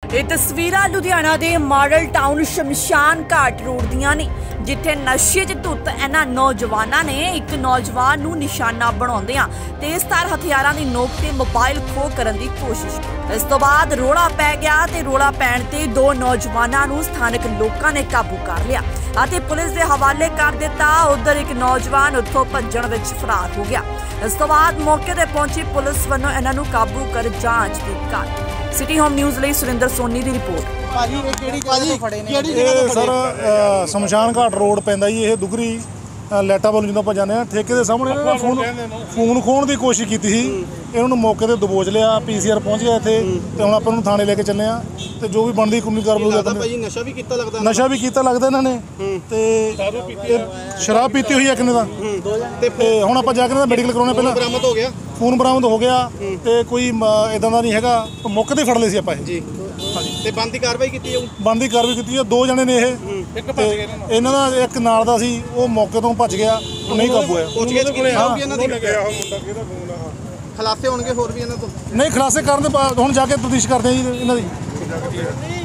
ਇਹ ਤਸਵੀਰਾਂ ਲੁਧਿਆਣਾ ਦੇ ਮਾਡਲ ਟਾਊਨ ਸ਼ਮਸ਼ਾਨ ਘਾਟ ਰੋਡ ਦੀਆਂ ਨੇ, ਜਿੱਥੇ ਨਸ਼ੇ 'ਚ ਧੁੱਤ ਇਹਨਾਂ ਨੌਜਵਾਨਾਂ ਨੇ ਇੱਕ ਨੌਜਵਾਨ ਨੂੰ ਨਿਸ਼ਾਨਾ ਬਣਾਉਂਦਿਆਂ ਤੇਜ਼ਧਾਰ ਹਥਿਆਰਾਂ ਦੀ ਨੋਕ ਤੇ ਮੋਬਾਈਲ ਖੋਹ ਕਰਨ ਦੀ ਕੋਸ਼ਿਸ਼ ਕੀਤੀ। ਇਸ ਤੋਂ ਬਾਅਦ ਰੌਲਾ ਪੈ ਗਿਆ ਤੇ ਰੌਲਾ ਪੈਣ ਤੇ ਦੋ ਨੌਜਵਾਨਾਂ ਨੂੰ ਸਥਾਨਕ ਲੋਕਾਂ ਨੇ ਕਾਬੂ ਕਰ ਲਿਆ ਅਤੇ ਪੁਲਿਸ ਦੇ ਹਵਾਲੇ ਕਰ ਦਿੱਤਾ। ਉਧਰ ਇੱਕ ਨੌਜਵਾਨ ਉੱਥੋਂ ਭੱਜਣ ਵਿੱਚ ਫਰਾਰ ਹੋ ਗਿਆ। ਇਸ ਤੋਂ ਬਾਅਦ ਮੌਕੇ ਤੇ ਪਹੁੰਚੀ ਪੁਲਿਸ ਵੱਲੋਂ ਇਹਨਾਂ ਨੂੰ ਕਾਬੂ ਕਰ ਜਾਂਚ ਦੀ ਕਰ। ਸਿਟੀ ਹੋਮ ਨਿਊਜ਼ ਲਈ ਸੁਰਿੰਦਰ ਸੋਨੀ ਦੀ ਰਿਪੋर्ट। ਭਾਜੀ ਇਹ ਕਿਹੜੀ ਜਗ੍ਹਾ ਤੋਂ ਫੜੇ ਨੇ? ਇਹ ਸਰ ਸ਼ਮਸ਼ਾਨ ਘਾਟ ਰੋਡ ਪੈਂਦਾ ਜੀ। ਇਹ ਦੁਗਰੀ ਲੈਟਾ ਵੱਲ ਜਦੋਂ ਆਪਾਂ ਜਾਂਦੇ ਆ ਠੇਕੇ ਦੇ ਸਾਹਮਣੇ ਫੋਨ ਖੋਣ ਦੀ ਕੋਸ਼ਿਸ਼ ਕੀਤੀ ਸੀ। ਇਹਨਾਂ ਨੂੰ ਮੌਕੇ ਤੇ ਦਬੋਚ ਲਿਆ। PCR ਪਹੁੰਚ ਗਿਆ ਇੱਥੇ ਤੇ ਹੁਣ ਆਪਾਂ ਨੂੰ ਥਾਣੇ ਲੈ ਕੇ ਚੱਲੇ ਆ ਤੇ ਜੋ ਵੀ ਬਣਦੀ ਕਾਨੂੰਨੀ ਕਾਰਵਾਈ ਭਾਜੀ ਨਸ਼ਾ ਵੀ ਕੀਤਾ ਲੱਗਦਾ। ਨਸ਼ਾ ਵੀ ਕੀਤਾ ਲੱਗਦਾ ਇਹਨਾਂ ਨੇ ਤੇ ਸ਼ਰਾਬ ਪੀਤੀ ਹੋਈ ਹੈ ਕਿੰਨੇ ਦਾ ਤੇ ਹੁਣ ਆਪਾਂ ਜਾ ਕੇ ਮੈਡੀਕਲ ਕਰਾਉਣਾ। ਪਹਿਲਾਂ ਬਰਾਮਦ ਹੋ ਗਿਆ, ਫੋਨ ਬਰਾਮਦ ਹੋ ਗਿਆ ਤੇ ਕੋਈ ਇਦਾਂ ਦਾ ਨਹੀਂ ਹੈਗਾ। ਮੌਕੇ ਤੇ ਫੜ ਲਏ ਸੀ ਆਪਾਂ ਇਹ ਜੀ। ਤੇ ਬਣਦੀ ਕਾਰਵਾਈ ਕੀਤੀ ਜਾਊ। ਬਣਦੀ ਕਾਰਵਾਈ ਕੀਤੀ ਹੈ। ਦੋ ਜਣੇ ਨੇ ਇਹ ਇਹਨਾਂ ਦਾ ਇੱਕ ਨਾਲ ਦਾ ਸੀ, ਉਹ ਮੌਕੇ ਤੋਂ ਭੱਜ ਗਿਆ, ਉਹ ਨਹੀਂ ਕਾਬੂ ਹੋਇਆ। ਖਲਾਸੇ ਹੋਣਗੇ ਹੋਰ ਵੀ ਇਹਨਾਂ ਤੋਂ? ਨਹੀਂ, ਖਲਾਸੇ ਕਰਨ ਦੇ ਬਾਅਦ ਹੁਣ ਜਾ ਕੇ ਤਫਤੀਸ਼ ਕਰਦੇ ਆ ਜੀ ਇਹਨਾਂ ਦੀ।